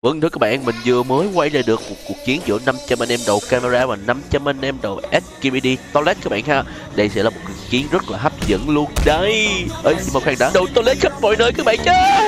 Vâng thưa các bạn, mình vừa mới quay lại được một cuộc chiến giữa 500 anh em đầu camera và 500 anh em đầu SKBD Toilet các bạn ha. Đây sẽ là một cuộc chiến rất là hấp dẫn luôn đấy. Ê, nhưng mà khoan đã, đầu Toilet khắp mọi nơi các bạn nhé.